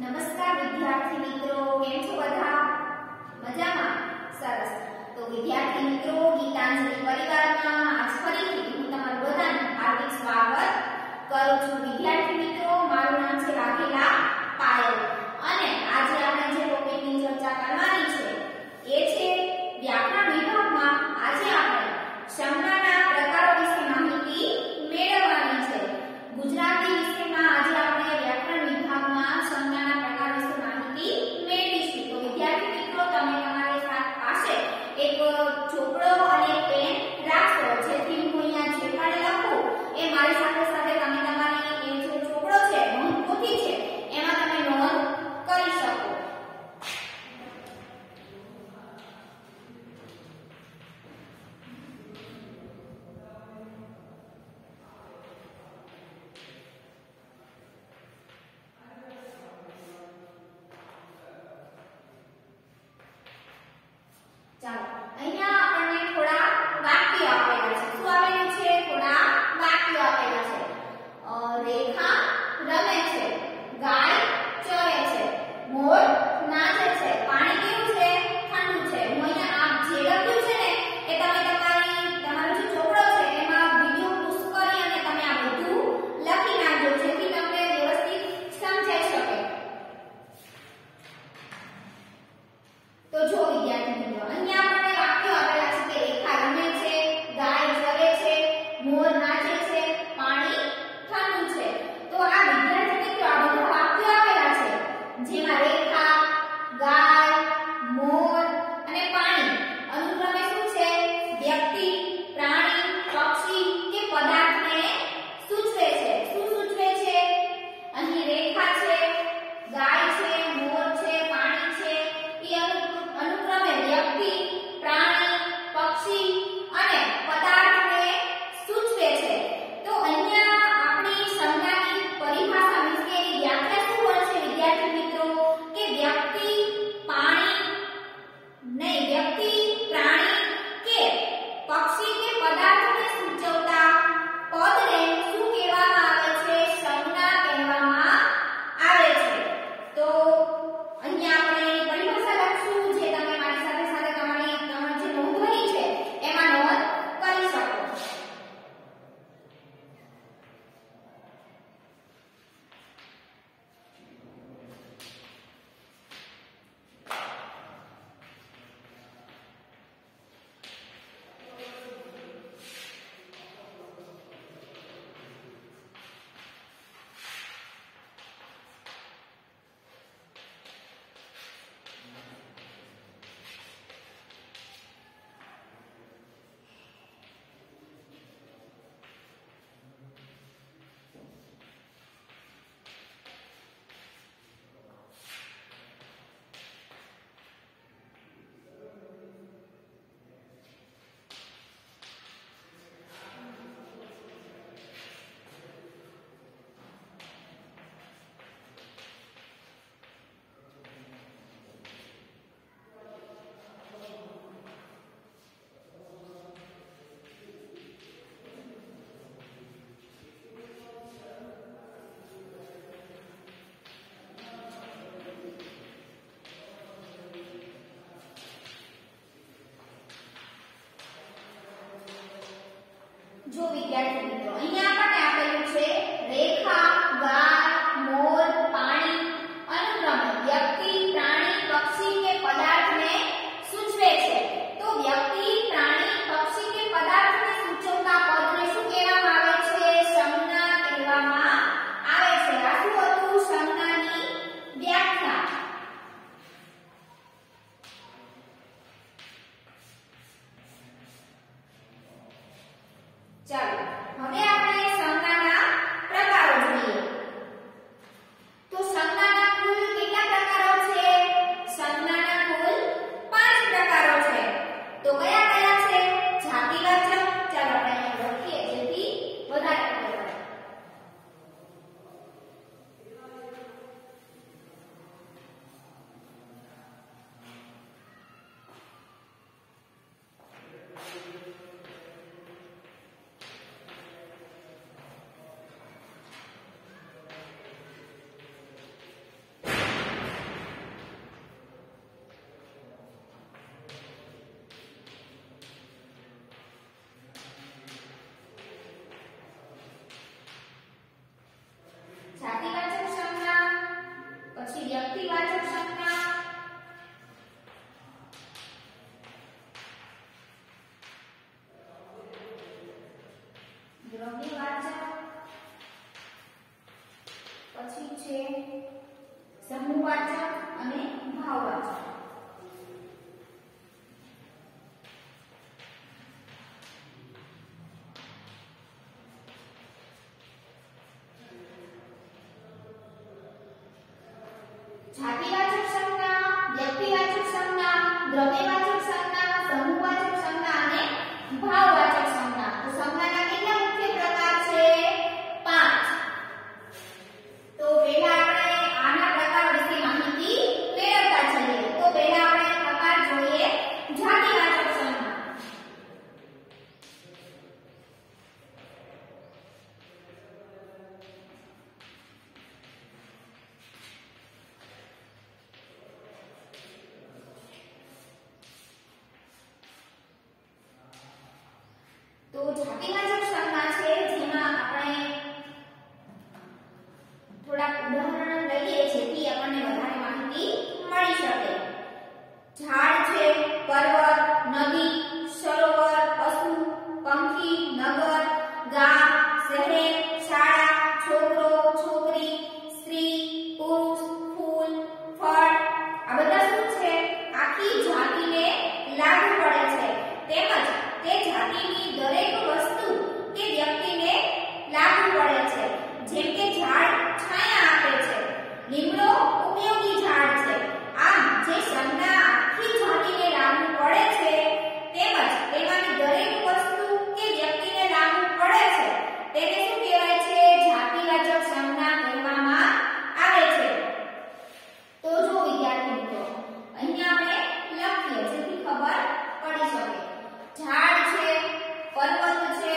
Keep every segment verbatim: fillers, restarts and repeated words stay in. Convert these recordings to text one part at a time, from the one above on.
નમસ્કાર વિદ્યાર્થી મિત્રો, કેમ છો બધા? મજામાં? સરસ. તો વિદ્યાર્થી મિત્રો, ગીતાંજલિ પરિવારમાં આજ ફરીથી હું તમારું બધાનું હાર્દિક સ્વાગત કરું છું. વિદ્યાર્થી મિત્રો, મારું નામ છે વાઘેલા પાયલ અને આજે આપણે જે ટોપિકની ચર્ચા કરવાની છે એ છે વ્યાકરણ વિભાગમાં આજે આપણે સંજ્ઞાના પ્રકારો વિશે માહિતી મેળવવાની છે. ગુજરાતી વિષયમાં આજે આપણે વ્યાકરણ વિભાગમાં સંજ્ઞાના પ્રકાર વિશે માહિતી મેળવીશું. તો વિદ્યાર્થી મિત્રો, તમે તમારી પાસે એક ચોપડો અને પેન રાખો, જેથી હું અહીંયા જે પણ લખું એ મારી સાથે સાથે તમે તમારી એ જે ચોપડો છે, નોંધપોથી છે, એમાં તમે નોંધ કરી શકો. ચાલો, અહીંયા આપણને થોડા વાક્યો આપેલા છે. શું આપેલું છે? થોડા વાક્યો આપેલા છે. રેખા રમે છે, ગાય ચરે છે, મોર નાચે છે, પાણી કેવું છે? ઠંડુ છે. હું અહીંયા આપ જે લખ્યું છે ને એ તમે તમારી તમારો જે ચોપડો છે એમાં વિડિયો પોસ્ટ કરી અને તમે આ બધું લખી નાખજો, જેથી તમને વ્યવસ્થિત સમજાઈ શકે. તો જો વિદ્યાર્થી મિત્રો, અહીંયા આપણને વાક્યો આપેલા છે કે રેખા રમે છે, ગાય ચરે છે, મોર નાચે છે, પાણી ઠંડુ છે. તો આ વિદ્યાર્થી મિત્રો, આ બધા વાક્યો આપેલા છે જેમાં રેખા, ગાય, મોર અને પાણી અનુક્રમે શું છે? વ્યક્તિ, પ્રાણી, પક્ષી કે પદાર્થને સૂચવે છે. શું સૂચવે છે? અહીં રેખા છે, ગાય છે, મોર છે, પાણી છે, એ અનુક્રમે વ્યક્તિ, પ્રાણી, પક્ષી અને પદાર્થને સૂચવે છે. તો અહીંયા આપણી સંજ્ઞાની પરિભાષા મીન્સ કે વ્યાખ્યા શું હોય છે વિદ્યાર્થી મિત્રો? કે વ્યક્તિ, પાણી નહીં વ્યક્તિ, પ્રાણી કે પક્ષી કે પદાર્થને સૂચવતા પદને શું કહેવામાં આવે છે? સંજ્ઞા કહેવામાં આવે છે. તો અહીંયા આપણે પરિભાષા લખશું, જે તમે મારી સાથે સાથે તમારી તમારી જે નોંધણી છે એમાં નોંધ કરી શકો. જો વિદ્યાર્થી મિત્રો, અહીંયા આપણને આપેલું છે રેખા, ગાય, મોર, પાણી અનુક્રમે વ્યક્તિ, પ્રાણી, પક્ષી કે પદાર્થને સૂચવે છે. તો વ્યક્તિ, પ્રાણી, પક્ષી કે પદાર્થને સૂચવતા પદને શું કહેવામાં આવે છે? સંજ્ઞા કહેવામાં આવે છે. આ શું હતું? સંજ્ઞાની વ્યાખ્યા. ચાલો, હવે આપણે સંજ્ઞાના પ્રકારો જોઈએ. તો સંજ્ઞાના કુલ કેટલા પ્રકારો છે? સંજ્ઞાના કુલ પાંચ પ્રકારો છે. તો કયા કયા છે? જાતિવાચક. ચાલો આપણે અહીંયા લખીએ જેથી વધારે ખબર પડે. દ્રવ્યવાચક, પછી છે સમૂહવાચક અને ભાવવાચક. જાતિવાચક સંજ્ઞા, વ્યક્તિવાચક સંજ્ઞા, દ્રવ્યવાચક સંજ્ઞા, સમૂહવાચક સંજ્ઞા અને ભાવવાચક સંજ્ઞા. તો સંજ્ઞાના કેટલા મુખ્ય પ્રકાર છે? પાંચ. તો પહેલા આપણે આના પ્રકાર વિશે માહિતી મેળવતા જઈએ. તો પહેલા આપણે પ્રકાર જોઈએ જાતિવાચક સંજ્ઞા. તો જાતિવાચક સંજ્ઞા છે જેમાં આપણે થોડાક ઉદાહરણ લઈએ જેથી આપણને વધારે માહિતી મળી શકે. ઝાડ છે, પર્વત, નદી, સરોવર, પશુ, પંખી, નગર, ગામ, શહેર, શાળા, છોકરો, છોકરી, સ્ત્રી, પુરુષ, ફૂલ, ફળ આ બધા શું છે? આખી જાતિને લાગુ પડે છે. તેમજ તે જાતિની દરેક વસ્તુ કે વ્યક્તિને લાગુ પડે છે. જેમ કે ઝાડ છાયા આપે છે, લીમડો ઉપયોગી ઝાડ છે. આમ જે સંજ્ઞા આખી જાતિને લાગુ પડે છે તેમજ તેમાંની દરેક વસ્તુ કે વ્યક્તિને લાગુ પડે છે તેને શું કહેવાય છે? જાતિવાચક સંજ્ઞા કહેવામાં આવે છે. તો જો વિદ્યાર્થી મિત્રો અહીંયા આપણે લખીએ જેથી ખબર પડી શકે. ઝાડ છે, પર્વત છે,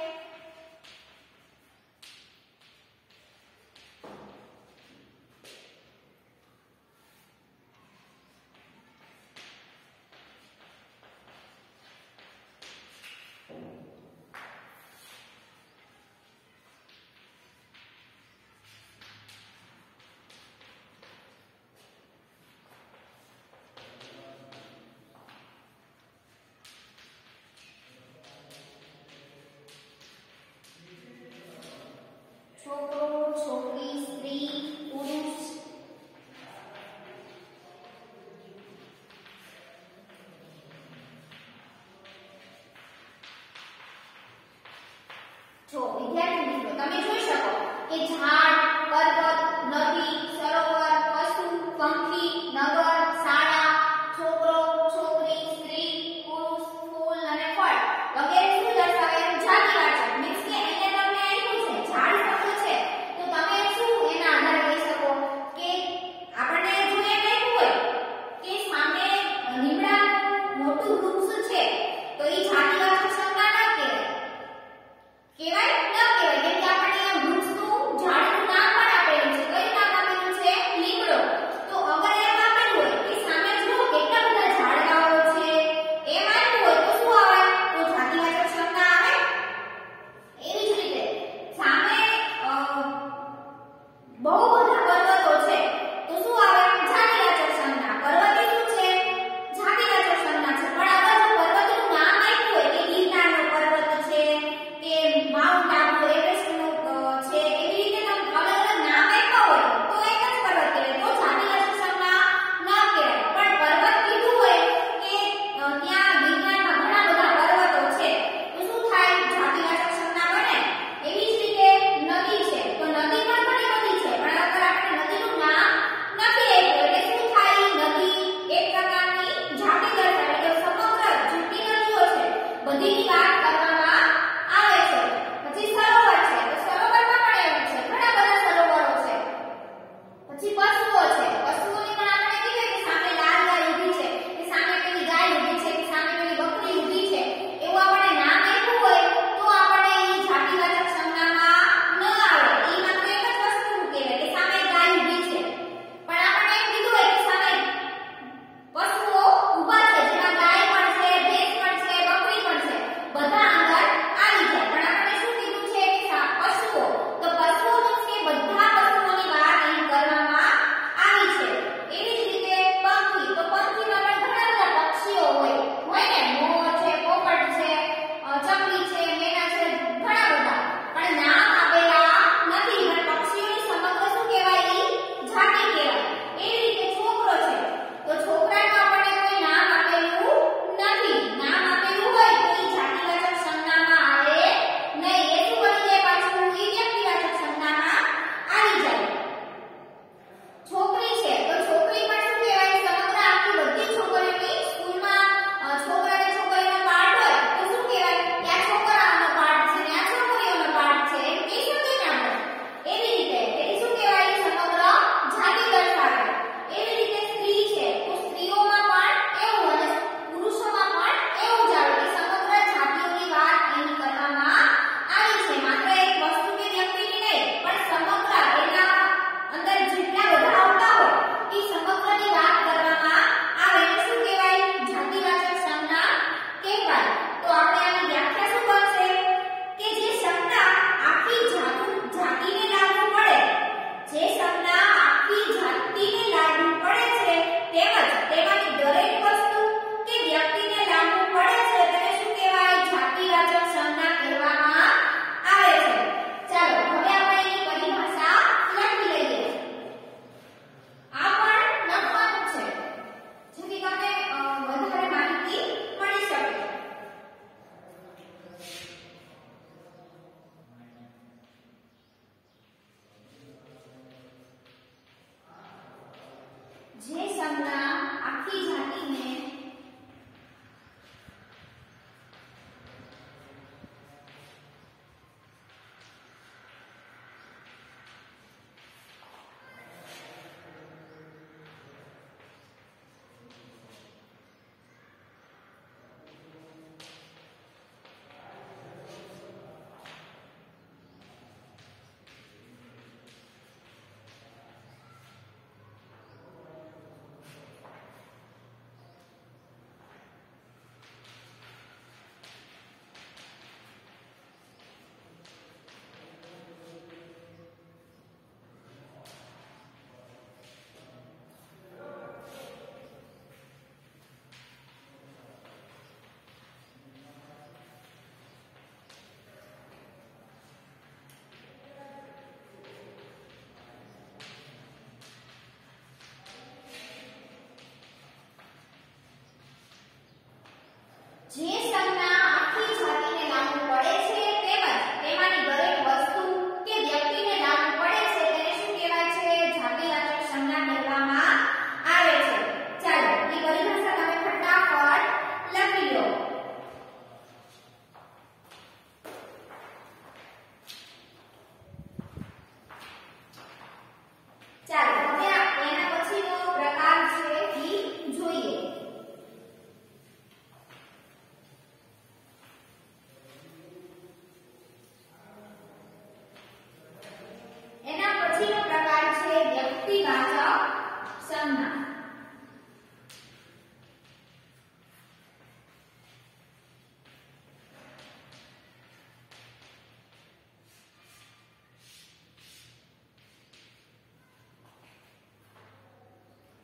છોકરો, છોકરી, સ્ત્રી, પુરુષ જો વિદ્યાર્થી મિત્રો તમે જોઈ શકો કે ઝાડ, પર્વત, નદી, સરોવર, પશુ, પંખી, નગર, શાળા, છોકરો, છોકરી, સ્ત્રી, પુરુષ, ફૂલ અને ફળ વગેરે શું દર્શાવે? જાતિવાચક. મીન્સ કે અહીંયા તમને આપ્યું છે ઝાડ શબ્દ છે તો તમે શું એના આધારે કહી શકો કે આપણને જો એમ આપ્યું હોય કે સામે લીમડાનું મોટું વૃક્ષ છે તો એ જાતિવાચક સંજ્ઞા ન કહેવાય. કહેવાય ન કહેવાય કેમ કે આપણને આ વૃક્ષનું ઝાડનું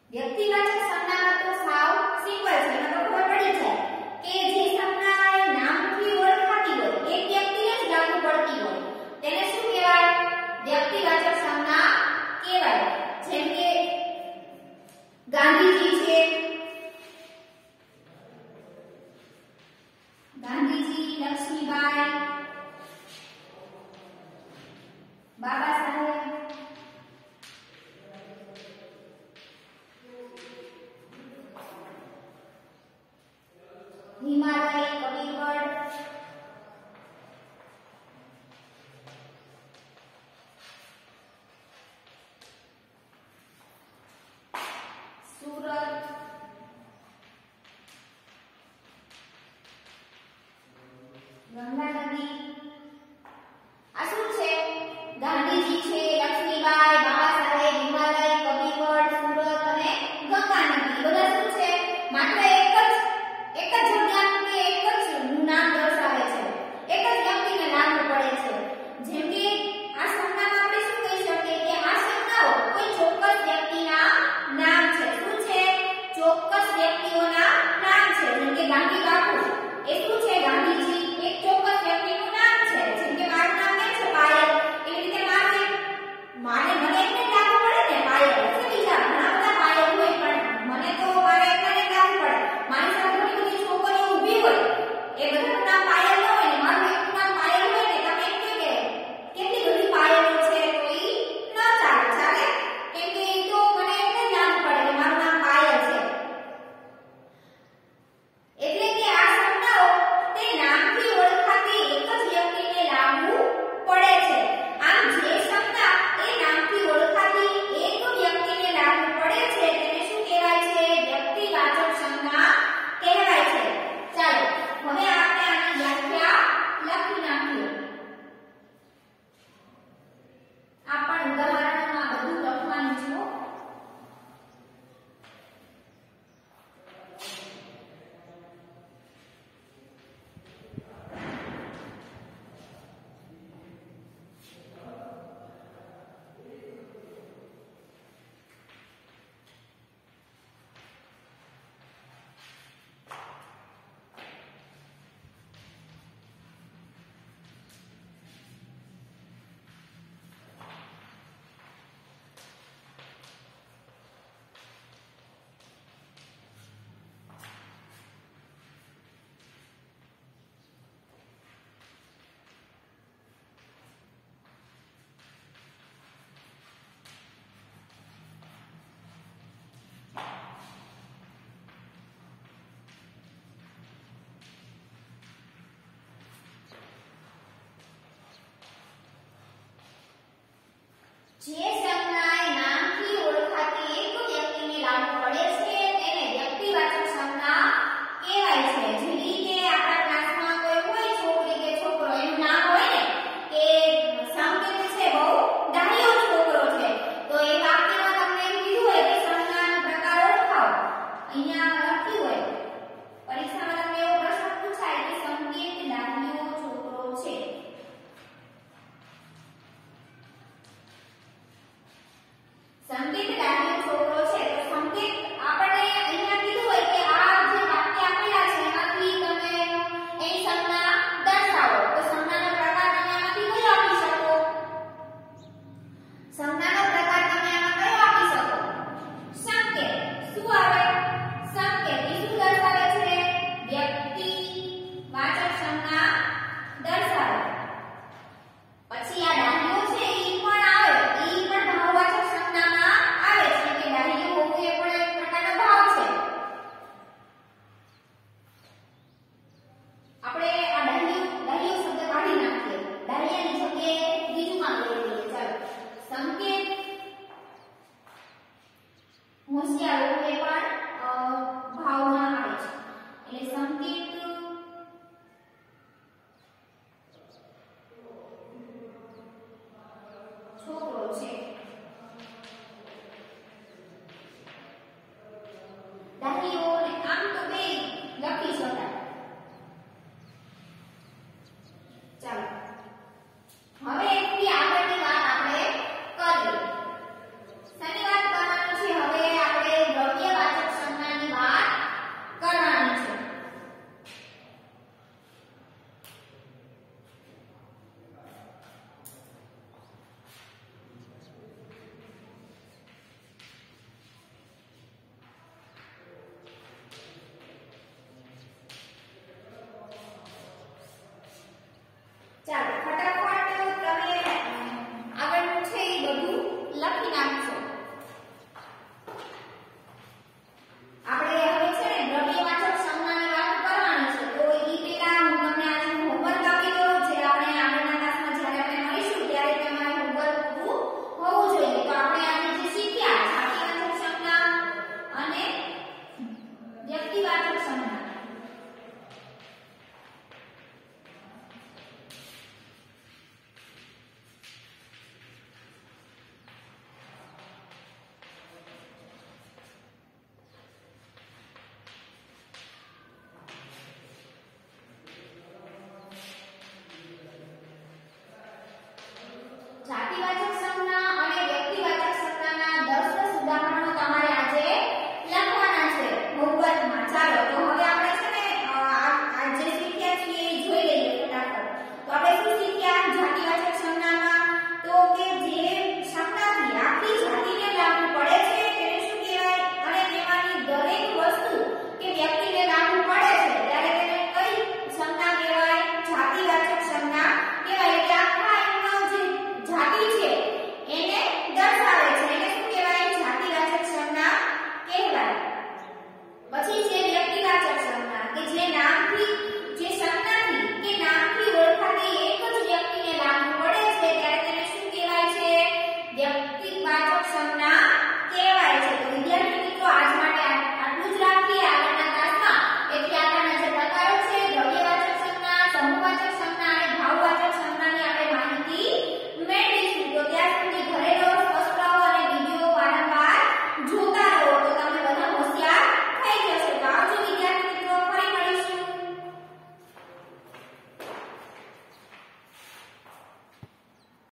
વ્યક્તિવાચક સંજ્ઞામાં તો સાવ સિમ્પલ છે, એમાં તો ખબર પડી જાય કે જે સંજ્ઞા એ નામથી ઓળખાતી હોય, એક વ્યક્તિને જ લાગુ પડતી હોય, તેને શું કહેવાય? વ્યક્તિવાચક સંજ્ઞા કહેવાય. જેમ કે ગાંધીજી છે, ગાંધીજી, લક્ષ્મીબાઈ, બાબા સાહેબ, હિમાલય, કબીરવડ, સુરત, ગંગા નદી. આ શું છે? ગાંધીજી છે, લક્ષ્મીબાઈ, બાબા સાહેબ, હિમાલય, કબીરવડ, સુરત અને ગંગા નદી. બધા શું છે? માત્ર એક જ એક જ જગ્યાનું કે એક જ નામ દર્શાવે છે, એક જ વ્યક્તિને લાગુ પડે છે. જેમ કે આ સંજ્ઞામાં આપણે શું કહી શકીએ કે આ સંજ્ઞાઓ કોઈ ચોક્કસ વ્યક્તિના નામ છે. શું છે? ચોક્કસ વ્યક્તિઓના નામ છે. જેમ કે ગાંધી બાપુ એ શું છે? ગાંધીજી એક ચોક્કસ વ્યક્તિનું નામ છે. જેમ કે મારું નામ કેમ છે? પાયલ. એવી રીતે મારે મારે મને એકને જ લાગુ પડે ને પાયલ. છે બીજા ઘણા બધા પાયલ હોય, પણ મને તો મારે એકને જ લાગુ પડે. મારી સાથે ઘણી બધી છોકરીઓ ઊભી હોય, એ બધાનું નામ પાયલ ન હોય ને મારું એકનું નામ પાયલ હોય ને, તમે એમ કહો કે કેટલી બધી પાયલો છે, તો ઈ ન ચાલે. ચાલે કેમ કે ઈ તો મને એકને જ લાગુ પડે કે મારું નામ પાયલ છે. એટલે કે આ સંજ્ઞાઓ તે નામથી ઓળખાતી એક જ વ્યક્તિને લાગુ પડે છે. આમ જે સંજ્ઞા એ નામથી ઓળખાતી એક વ્યક્તિને લાગુ પડે છે તેને શું કહેવાય છે? વ્યક્તિવાચક સંજ્ઞા કહેવાય છે. ચાલો હવે આપણે આની વ્યાખ્યા લખી નાખીએ. આ પણ ઉદાહરણમાં બધું લખવાનું છે. જે સંજ્ઞા એ નામથી ઓળખાતી એક વ્યક્તિને લાગુ પડે છે તેને વ્યક્તિવાચક સંજ્ઞા કહેવાય છે. જે રીતે આપણા ક્લાસમાં કોઈ હોય છોકરી કે છોકરો, એનું નામ હોય ને કે સંકેત છે બહુ ડાહ્યો છોકરો છે, તો એ વાક્યમાં તમને એમ કીધું હોય કે સંજ્ઞાનો પ્રકાર ઓળખાવો. અહીંયા લખ્યું હોય પરીક્ષામાં તમને એવો પ્રશ્ન પૂછાય કે સંકેત ડાહ્યો છોકરો છે, ચાલો ફટાફટ તમે આગળનું છે એ બધું લખી નાખશો. આપણે હવે છે ને દ્રવ્યવાચક સંજ્ઞાની વાત કરવાની છે. તો એ પહેલા હું તમને આજનું હોમવર્ક આપી દઉં, જે આપણે આગળના ક્લાસમાં જ્યારે આપણે મળીશું ત્યારે તમારે હોમવર્ક પૂરું હોવું જોઈએ. તો આપણે આજે જે શીખ્યા જાતિવાચક સંજ્ઞા અને વ્યક્તિવાચક સંજ્ઞા. જાતિવાચક